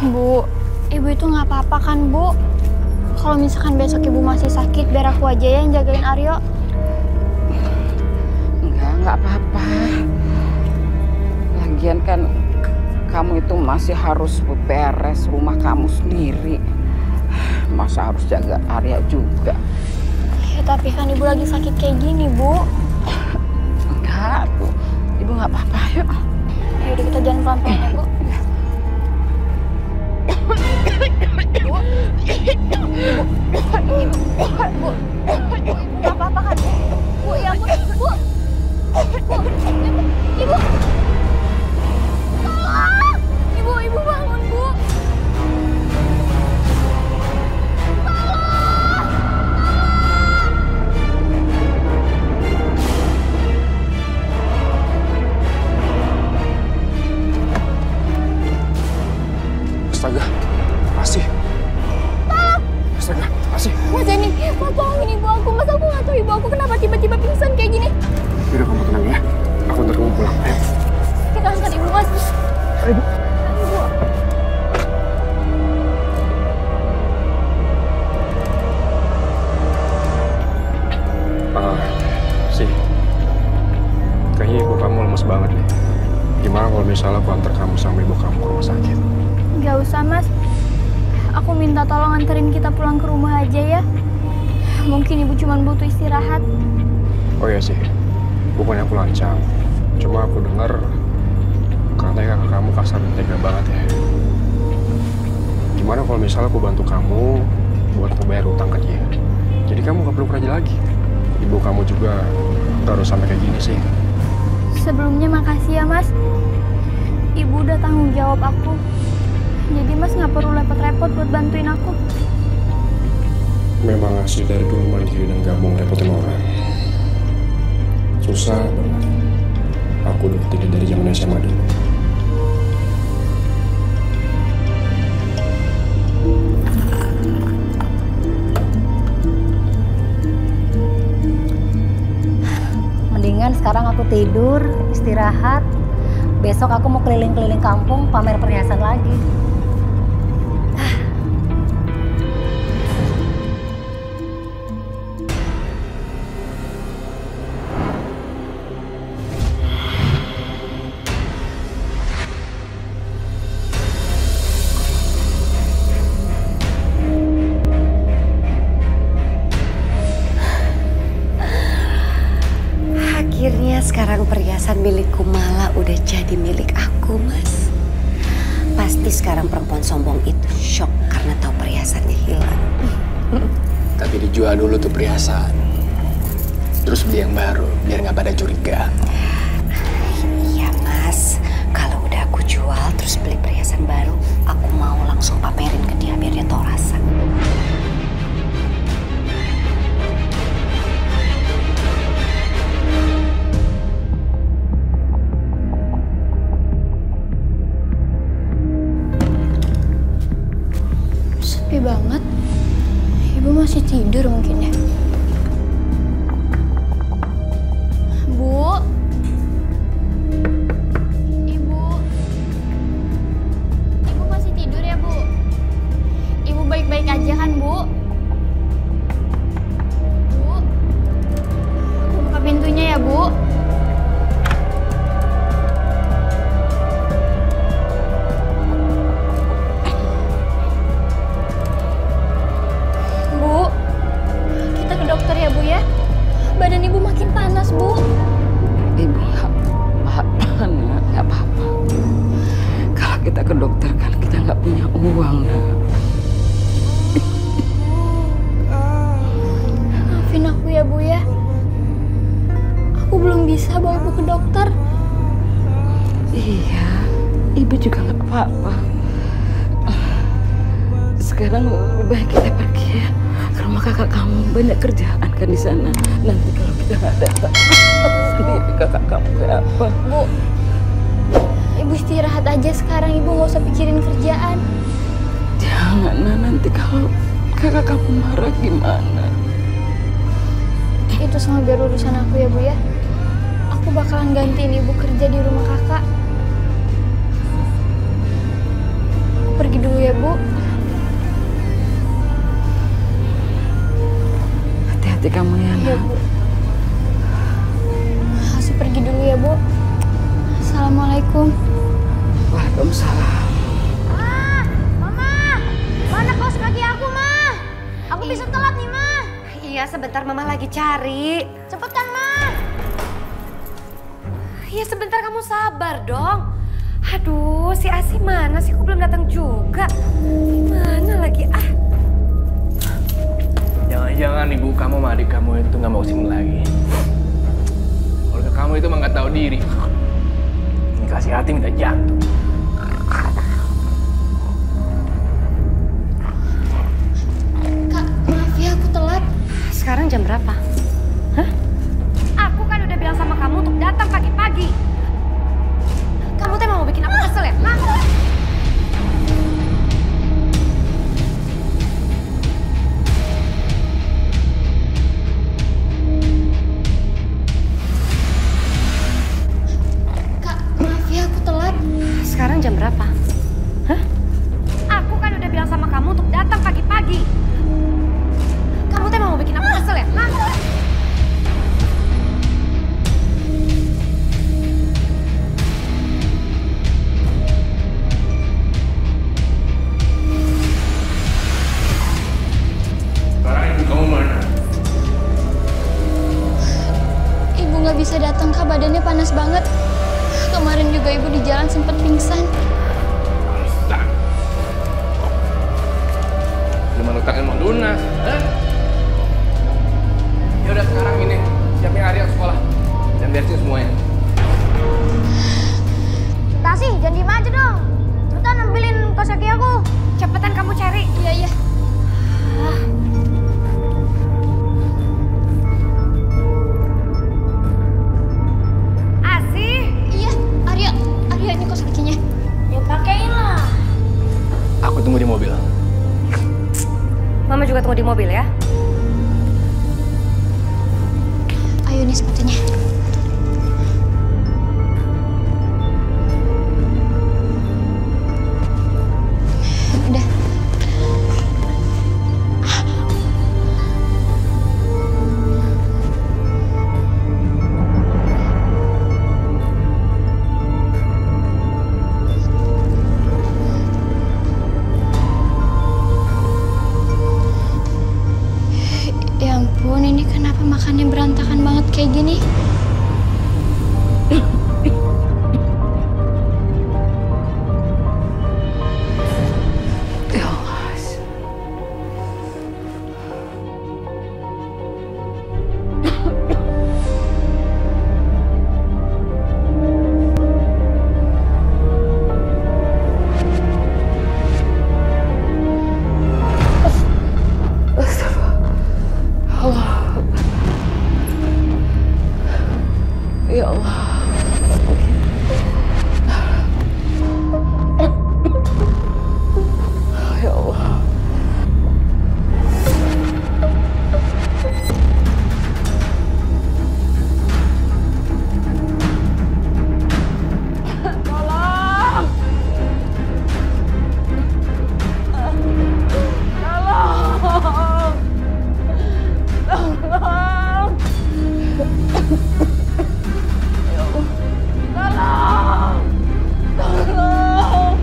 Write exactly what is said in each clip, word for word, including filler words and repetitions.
Bu, ibu itu nggak apa-apa kan, Bu? Kalau misalkan besok ibu masih sakit, biar aku aja ya yang jagain Aryo. Enggak, enggak apa-apa. Lagian kan kamu itu masih harus beres rumah kamu sendiri. Masa harus jaga Arya juga? Ya tapi kan ibu lagi sakit kayak gini, Bu. Enggak, tuh. Ibu nggak apa-apa, yuk. Yaudah kita jalan pelan-pelan ya, Bu. Bu, ibu, ibu, bu, ibu nggak apa-apa kan? Bu, ya ampun, Bu, bu, ibu, ibu, tolong, ibu, ibu bangun, Bu. Astaga, Asih. Astaga, Asih. Mas Denny, mas tolongin ibu aku. Mas aku nggak tahu ibu aku kenapa tiba-tiba pingsan kayak gini. Yaudah kamu tenang ya. Aku ntar kamu pulang. Ayo. Kita angkat ibu, Mas. Ayo. Ibu. Ah, sih. Kayaknya ibu kamu lemes banget nih. Gimana kalau misalnya aku antar kamu sama ibu kamu ke rumah sakit? Nggak usah, Mas. Aku minta tolong anterin kita pulang ke rumah aja ya. Mungkin ibu cuma butuh istirahat. Oh iya sih, bukannya aku lancang. Cuma aku dengar katanya kakak kamu kasar dan tega banget ya. Gimana kalau misalnya aku bantu kamu buat ngebayar utang ke dia? Jadi kamu gak perlu kerja lagi. Ibu kamu juga gak harus sampai kayak gini sih. Sebelumnya makasih ya, Mas. Ibu udah tanggung jawab aku. Jadi Mas nggak perlu repot-repot buat bantuin aku. Memang asli dari dulu mandiri dan gak mau ngerepotin orang. Susah banget. Aku udah tidak dari zaman S M A dulu. Mendingan sekarang aku tidur, istirahat. Besok aku mau keliling-keliling kampung, pamer perhiasan lagi. Akhirnya sekarang perhiasan milikku malah udah jadi milik aku, Mas. Pasti sekarang perempuan sombong itu shock karena tahu perhiasannya hilang. Tapi dijual dulu tuh perhiasan. Terus beli yang baru, biar nggak pada curiga. Iya, Mas. Kalau udah aku jual terus beli perhiasan baru, aku mau langsung pamerin ke dia biar dia tahu rasa. Sepi banget. Ibu masih tidur mungkin ya. Bu. Ibu. Ibu masih tidur ya, Bu? Ibu baik-baik aja kan, Bu? Bu. Buka pintunya ya, Bu. Bu, kita ke dokter ya, Bu ya. Badan ibu makin panas, Bu. Ibu nggak apa-apa, nak. Nggak apa-apa. Kalau kita ke dokter kan kita nggak punya uang, nak. Maafin aku ya, Bu ya. Aku belum bisa bawa ibu ke dokter. Iya, ibu juga nggak apa-apa. Sekarang lebih baik kita pergi ya ke rumah kakak kamu. Banyak kerjaan kan di sana. Nanti kalau kita nggak datang, sendiri kakak kamu kayak apa? Bu, ibu istirahat aja sekarang. Ibu nggak usah pikirin kerjaan. Jangan, nah, nanti kalau kakak kamu marah gimana? Itu semua biar urusan aku ya, Bu ya. Aku bakalan gantiin ibu kerja di rumah kakak. Aku pergi dulu ya, Bu. Hati-hati kamu ya, Iya, Bu. Asi pergi dulu ya, Bu. Assalamualaikum. Waalaikumsalam. Ma, Mama, mana kaos kaki aku, Ma? Aku bisa telat nih, Ma. Iya, sebentar Mama lagi cari. Cepetan, Ma. Iya, sebentar kamu sabar dong. Aduh, si Asi mana sih? Kok belum datang juga? Gimana lagi? Ah. Jangan-jangan ibu kamu sama adik kamu itu nggak mau sini lagi. Keluarga kamu itu mah nggak tahu diri. Ini kasih hati minta jantung. Kak, maaf ya aku telat. Sekarang jam berapa? Hah? Aku kan udah bilang sama kamu untuk datang pagi-pagi. Kamu tuh mau bikin aku kesel ya? Hah? Kak, maaf ya aku telat. Sekarang jam berapa? Hah? Aku kan udah bilang sama kamu untuk datang pagi-pagi. Kamu tuh mau bikin aku kesel ya? Hah? Sekarang ibu kamu mana? Ibu nggak bisa datang, Kak. Badannya panas banget. Kemarin juga ibu di jalan sempat pingsan. Tak. Gimana utangnya mau lunas? Hah? Ya udah sekarang ini siapin Arya ke sekolah dan beresin semuanya. Tasi, jangan diem aja dong. Cepetan ambilin kaos kaki aku. Cepetan kamu cari. Iya, iya. Asi. Iya, Arya. Arya, ini kaos kakinya. Ya pakein lah. Aku tunggu di mobil. Mama juga tunggu di mobil ya. Ayo nih sepatunya. Udah. Ya ampun, ini kenapa makannya berantakan banget kayak gini? Ya Allah. Ya Allah. Ya Allah. Tolong. Tolong. Tolong. Tolong! Tolong!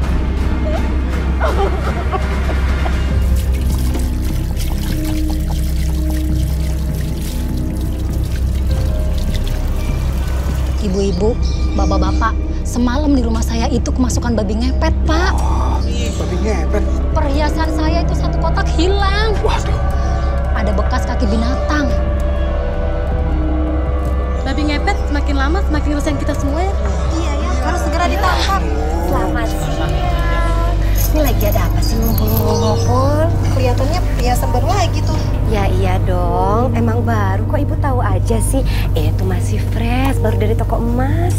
Ibu-ibu, bapak-bapak, semalam di rumah saya itu kemasukan babi ngepet, Pak. Babi ngepet. Perhiasan saya itu satu kotak hilang. Waduh. Ada bekas kaki binatang. Babi ngepet semakin lama semakin ngerasain kita semua ya. Iya ya, harus segera ditangkap. Selamat siang. Ini lagi ada apa sih ngumpul-ngumpul? Kelihatannya perhiasan baru lagi tuh. Ya iya dong, emang baru kok ibu tahu aja sih. Itu masih fresh, baru dari toko emas.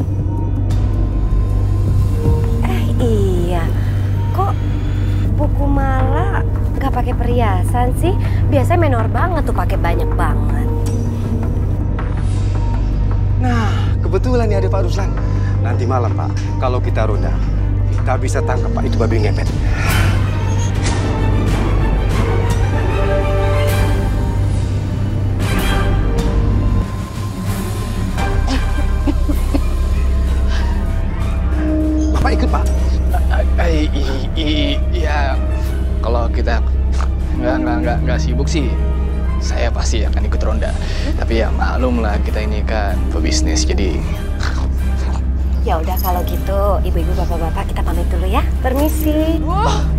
Eh iya, kok buku Mala nggak pakai perhiasan sih? Biasanya menor banget tuh pakai banyak banget. Nah, kebetulan nih ada Pak Ruslan. Nanti malam Pak, kalau kita ronda, Kakak bisa tangkap Pak itu babi ngepet. Bapak ikut Pak. Iya, kalau kita nggak nggak nggak nggak sibuk sih, saya pasti akan ikut ronda. Tapi ya maklum lah, kita ini kan pebisnis, jadi Ya udah kalau gitu, ibu-ibu, bapak-bapak kita pamit dulu ya. Permisi. Wah,